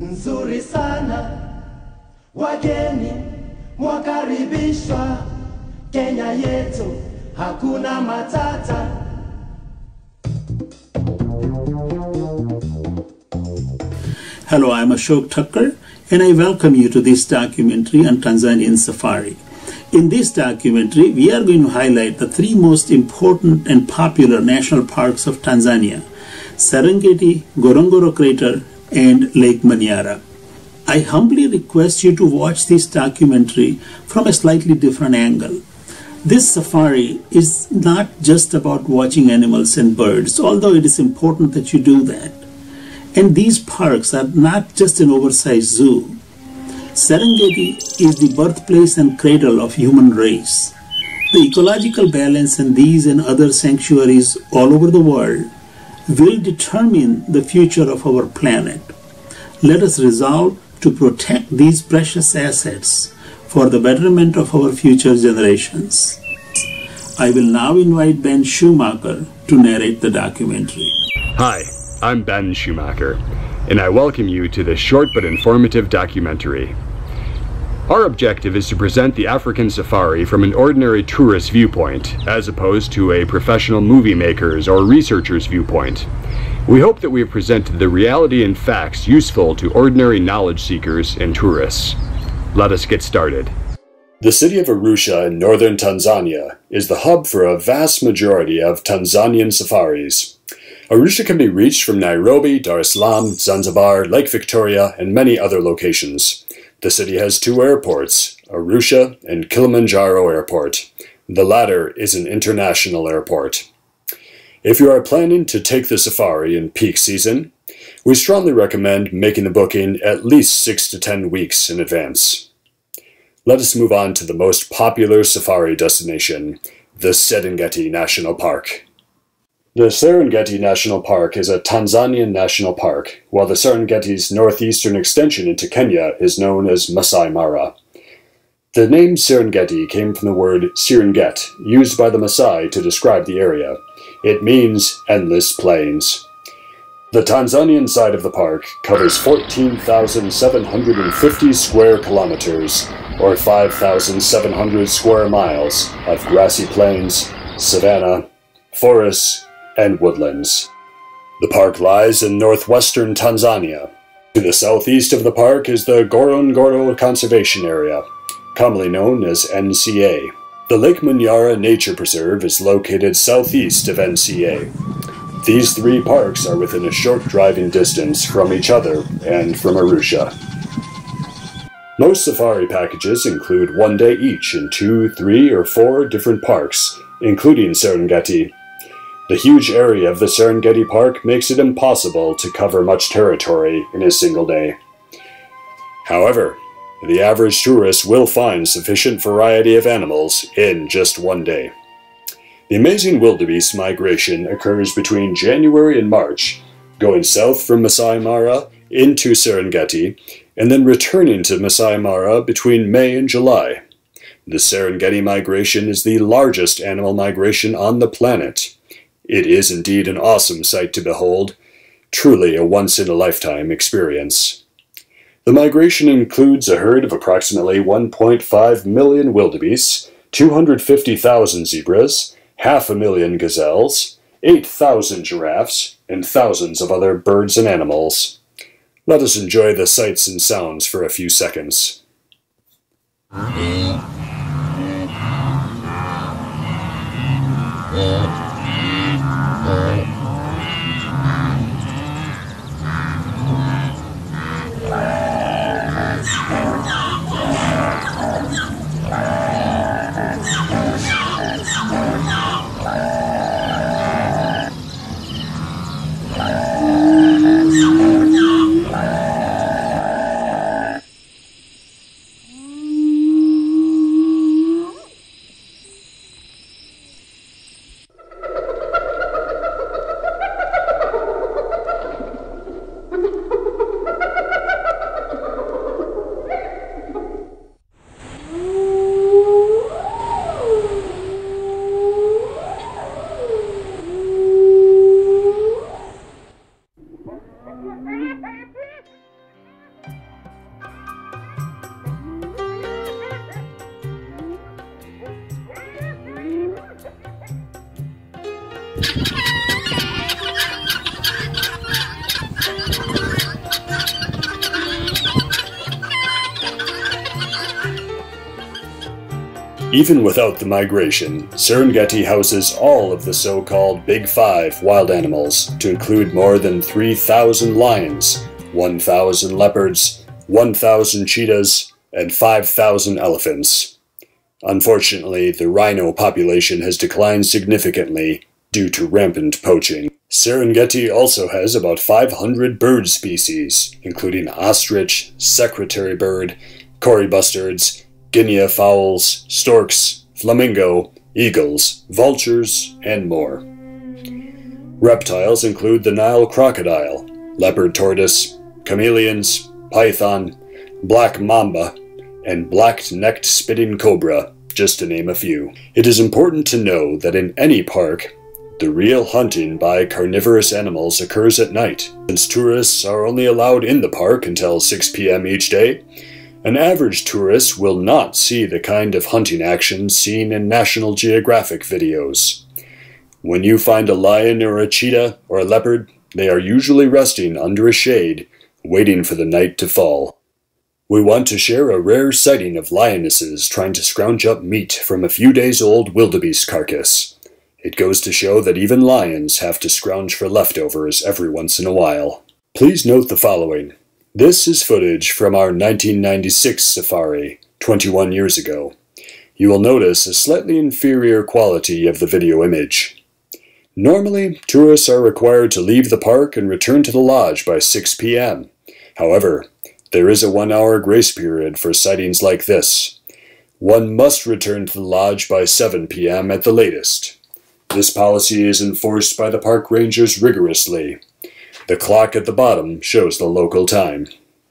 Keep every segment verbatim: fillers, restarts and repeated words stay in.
nzuri sana, wageni mwakaribishwa, Kenya yetu hakuna matata. Hello, I'm Ashok Thakkar and I welcome you to this documentary on Tanzanian safari. In this documentary, we are going to highlight the three most important and popular national parks of Tanzania: Serengeti, Ngoro crater, and Lake Manyara. I humbly request you to watch this documentary from a slightly different angle. This safari is not just about watching animals and birds, although it is important that you do that. And these parks are not just an oversized zoo. Serengeti is the birthplace and cradle of human race. The ecological balance in these and other sanctuaries all over the world will determine the future of our planet. Let us resolve to protect these precious assets for the betterment of our future generations. I will now invite Ben Schumacher to narrate the documentary. Hi, I'm Ben Schumacher, and I welcome you to this short but informative documentary. Our objective is to present the African safari from an ordinary tourist viewpoint, as opposed to a professional movie maker's or researcher's viewpoint. We hope that we have presented the reality and facts useful to ordinary knowledge seekers and tourists. Let us get started. The city of Arusha in northern Tanzania is the hub for a vast majority of Tanzanian safaris. Arusha can be reached from Nairobi, Dar es Salaam, Zanzibar, Lake Victoria, and many other locations. The city has two airports, Arusha and Kilimanjaro Airport. The latter is an international airport. If you are planning to take the safari in peak season, we strongly recommend making the booking at least six to ten weeks in advance. Let us move on to the most popular safari destination, the Serengeti National Park. The Serengeti National Park is a Tanzanian national park, while the Serengeti's northeastern extension into Kenya is known as Masai Mara. The name Serengeti came from the word Serengeti, used by the Maasai to describe the area. It means endless plains. The Tanzanian side of the park covers fourteen thousand seven hundred fifty square kilometers, or five thousand seven hundred square miles, of grassy plains, savanna, forests, and woodlands. The park lies in northwestern Tanzania. To the southeast of the park is the Ngoro Conservation Area, commonly known as N C A. The Lake Manyara Nature Preserve is located southeast of N C A. These three parks are within a short driving distance from each other and from Arusha. Most safari packages include one day each in two, three, or four different parks, including Serengeti. The huge area of the Serengeti Park makes it impossible to cover much territory in a single day. However, the average tourist will find sufficient variety of animals in just one day. The amazing wildebeest migration occurs between January and March, going south from Masai Mara into Serengeti, and then returning to Masai Mara between May and July. The Serengeti migration is the largest animal migration on the planet. It is indeed an awesome sight to behold, truly a once-in-a-lifetime experience. The migration includes a herd of approximately one point five million wildebeests, two hundred fifty thousand zebras, half a million gazelles, eight thousand giraffes, and thousands of other birds and animals. Let us enjoy the sights and sounds for a few seconds. Even without the migration, Serengeti houses all of the so-called Big Five wild animals, to include more than three thousand lions, one thousand leopards, one thousand cheetahs, and five thousand elephants. Unfortunately, the rhino population has declined significantly due to rampant poaching. Serengeti also has about five hundred bird species, including ostrich, secretary bird, cory bustards, guinea fowls, storks, flamingo, eagles, vultures, and more. Reptiles include the Nile crocodile, leopard tortoise, chameleons, python, black mamba, and black-necked spitting cobra, just to name a few. It is important to know that in any park, the real hunting by carnivorous animals occurs at night. Since tourists are only allowed in the park until six p m each day, an average tourist will not see the kind of hunting action seen in National Geographic videos. When you find a lion or a cheetah or a leopard, they are usually resting under a shade, waiting for the night to fall. We want to share a rare sighting of lionesses trying to scrounge up meat from a few days old wildebeest carcass. It goes to show that even lions have to scrounge for leftovers every once in a while. Please note the following. This is footage from our nineteen ninety-six safari, twenty-one years ago. You will notice a slightly inferior quality of the video image. Normally, tourists are required to leave the park and return to the lodge by six p m However, there is a one-hour grace period for sightings like this. One must return to the lodge by seven p m at the latest. This policy is enforced by the park rangers rigorously. The clock at the bottom shows the local time.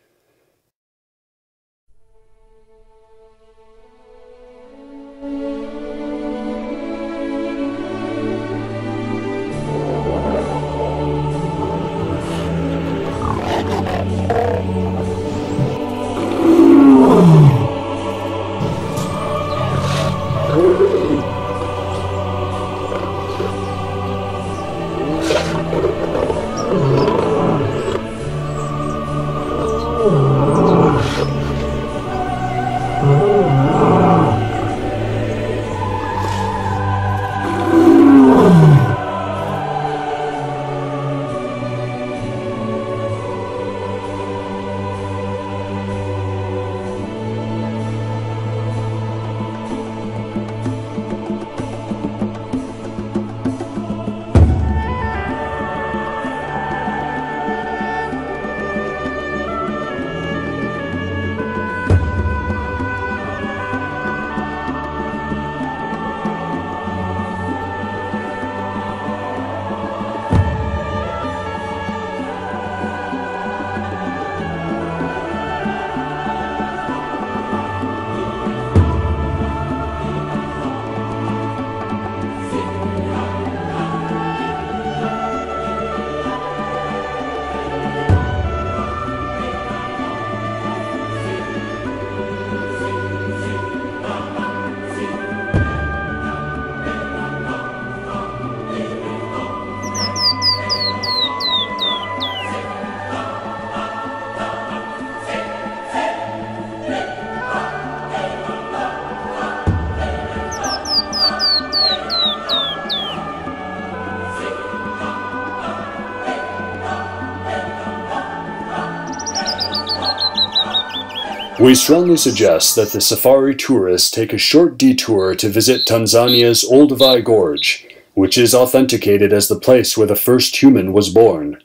We strongly suggest that the safari tourists take a short detour to visit Tanzania's Olduvai Gorge, which is authenticated as the place where the first human was born.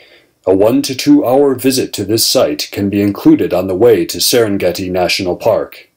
A one to two hour visit to this site can be included on the way to Serengeti National Park.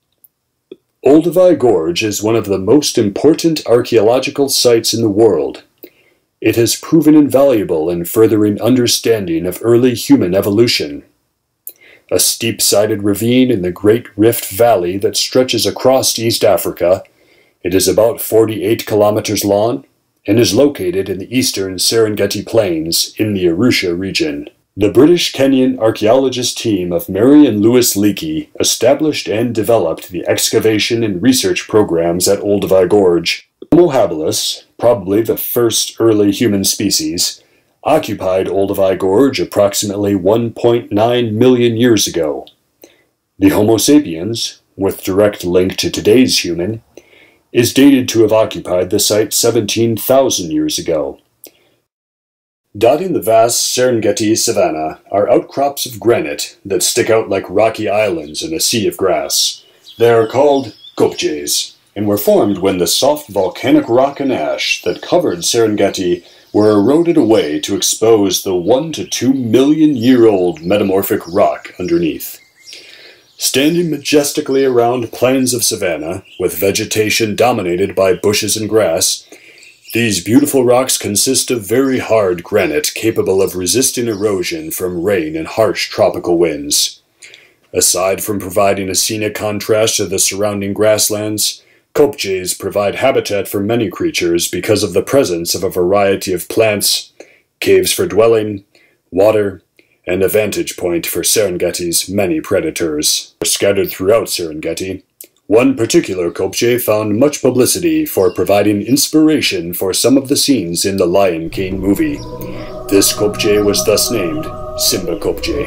Olduvai Gorge is one of the most important archaeological sites in the world. It has proven invaluable in furthering understanding of early human evolution. A steep-sided ravine in the Great Rift Valley that stretches across East Africa, it is about forty-eight kilometers long and is located in the eastern Serengeti Plains in the Arusha region. The British-Kenyan archaeologist team of Mary and Louis Leakey established and developed the excavation and research programs at Olduvai Gorge. Homo habilis, probably the first early human species, occupied Olduvai Gorge approximately one point nine million years ago. The Homo sapiens, with direct link to today's human, is dated to have occupied the site seventeen thousand years ago. Dotting the vast Serengeti savanna are outcrops of granite that stick out like rocky islands in a sea of grass. They are called kopjes, and were formed when the soft volcanic rock and ash that covered Serengeti were eroded away to expose the one to two million year old metamorphic rock underneath. Standing majestically around plains of savanna, with vegetation dominated by bushes and grass, these beautiful rocks consist of very hard granite capable of resisting erosion from rain and harsh tropical winds. Aside from providing a scenic contrast to the surrounding grasslands, kopjes provide habitat for many creatures because of the presence of a variety of plants, caves for dwelling, water, and a vantage point for Serengeti's many predators. Scattered throughout Serengeti, one particular kopje found much publicity for providing inspiration for some of the scenes in the Lion King movie. This kopje was thus named Simba Kopje.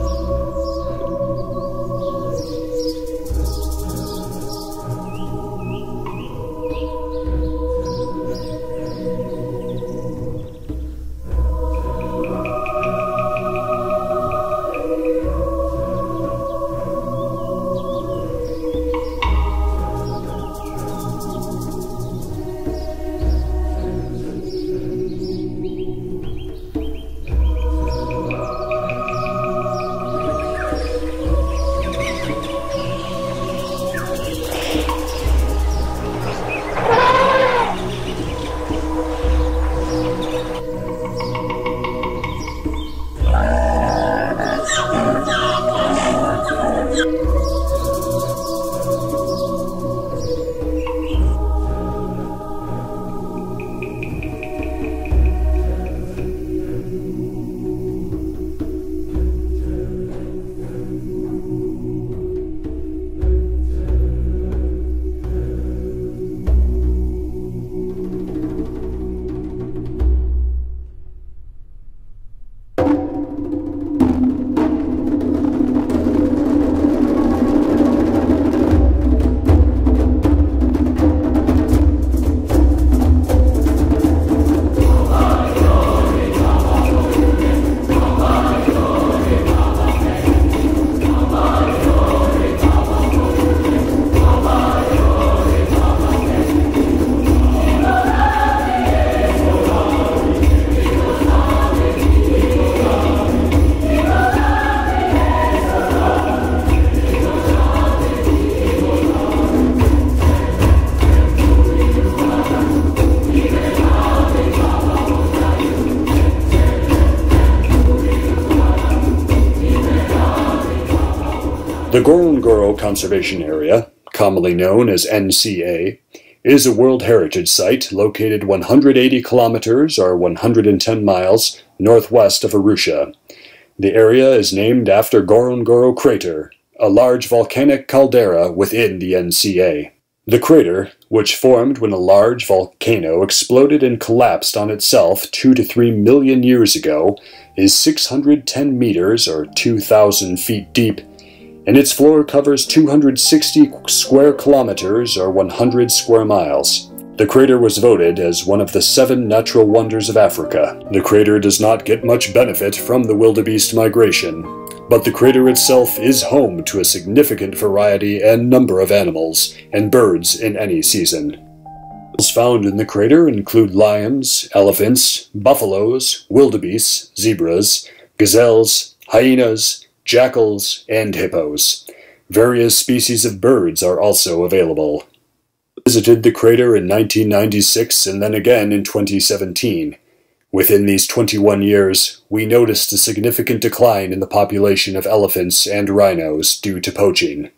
The Ngoro Conservation Area, commonly known as N C A, is a World Heritage Site located one hundred eighty kilometers or one hundred ten miles northwest of Arusha. The area is named after Ngoro Crater, a large volcanic caldera within the N C A. The crater, which formed when a large volcano exploded and collapsed on itself two to three million years ago, is six hundred ten meters or two thousand feet deep, and its floor covers two hundred sixty square kilometers or one hundred square miles. The crater was voted as one of the seven natural wonders of Africa. The crater does not get much benefit from the wildebeest migration, but the crater itself is home to a significant variety and number of animals and birds in any season. Animals found in the crater include lions, elephants, buffaloes, wildebeests, zebras, gazelles, hyenas, jackals, and hippos. Various species of birds are also available. I visited the crater in nineteen ninety-six and then again in twenty seventeen. Within these twenty-one years, we noticed a significant decline in the population of elephants and rhinos due to poaching.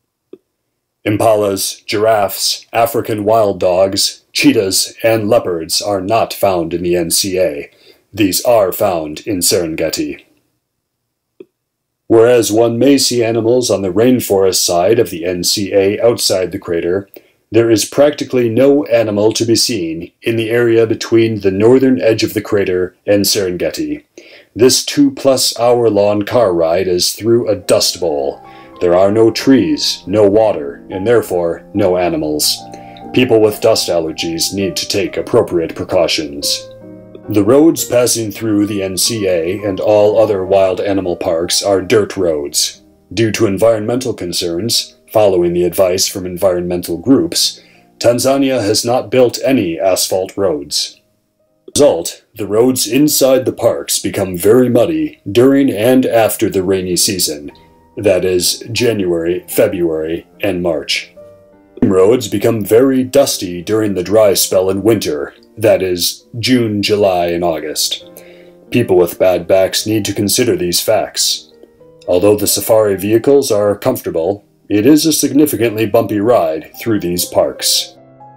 Impalas, giraffes, African wild dogs, cheetahs, and leopards are not found in the N C A. These are found in Serengeti. Whereas one may see animals on the rainforest side of the N C A outside the crater, There is practically no animal to be seen in the area between the northern edge of the crater and Serengeti. This two-plus hour-long car ride is through a dust bowl. There are no trees, no water, and therefore no animals. People with dust allergies need to take appropriate precautions. The roads passing through the N C A and all other wild animal parks are dirt roads. Due to environmental concerns, following the advice from environmental groups, Tanzania has not built any asphalt roads. As a result, the roads inside the parks become very muddy during and after the rainy season, that is, January, February, and March. Roads become very dusty during the dry spell in winter, that is, June, July, and August. People with bad backs need to consider these facts. Although the safari vehicles are comfortable, it is a significantly bumpy ride through these parks.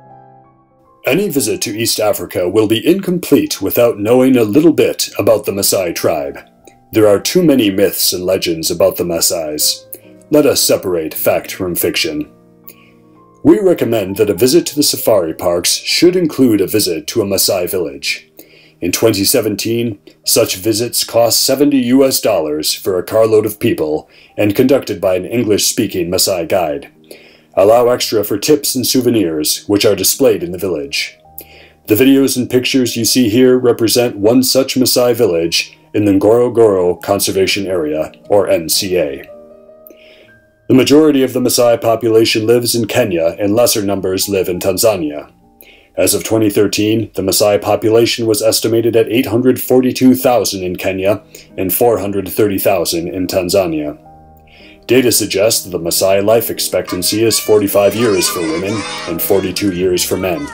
Any visit to East Africa will be incomplete without knowing a little bit about the Maasai tribe. There are too many myths and legends about the Maasais. Let us separate fact from fiction. We recommend that a visit to the safari parks should include a visit to a Maasai village. In twenty seventeen, such visits cost seventy U S dollars for a carload of people and conducted by an English-speaking Maasai guide. Allow extra for tips and souvenirs, which are displayed in the village. The videos and pictures you see here represent one such Maasai village in the Ngoro Conservation Area, or N C A. The majority of the Maasai population lives in Kenya and lesser numbers live in Tanzania. As of twenty thirteen, the Maasai population was estimated at eight hundred forty-two thousand in Kenya and four hundred thirty thousand in Tanzania. Data suggests that the Maasai life expectancy is forty-five years for women and forty-two years for men.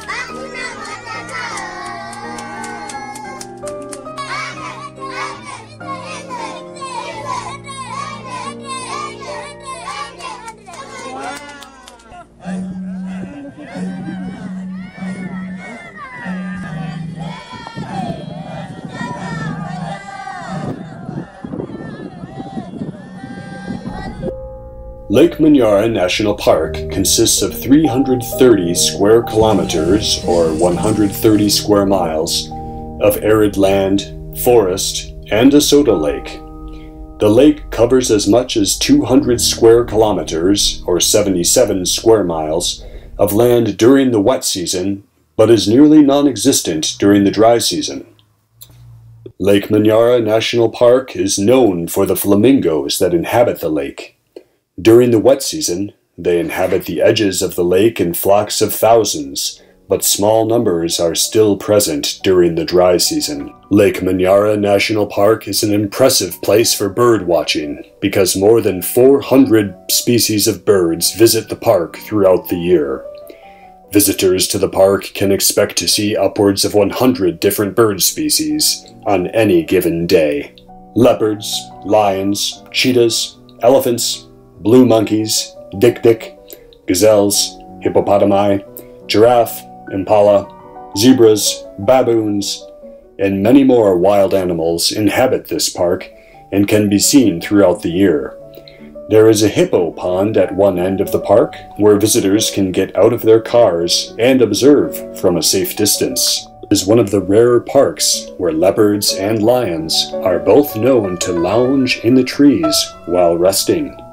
Lake Manyara National Park consists of three hundred thirty square kilometers, or one hundred thirty square miles, of arid land, forest, and a soda lake. The lake covers as much as two hundred square kilometers, or seventy-seven square miles, of land during the wet season, but is nearly non-existent during the dry season. Lake Manyara National Park is known for the flamingos that inhabit the lake. During the wet season, they inhabit the edges of the lake in flocks of thousands, but small numbers are still present during the dry season. Lake Manyara National Park is an impressive place for bird watching because more than four hundred species of birds visit the park throughout the year. Visitors to the park can expect to see upwards of one hundred different bird species on any given day. Leopards, lions, cheetahs, elephants, blue monkeys, dik-dik, gazelles, hippopotami, giraffe, impala, zebras, baboons, and many more wild animals inhabit this park and can be seen throughout the year. There is a hippo pond at one end of the park where visitors can get out of their cars and observe from a safe distance. It is one of the rarer parks where leopards and lions are both known to lounge in the trees while resting.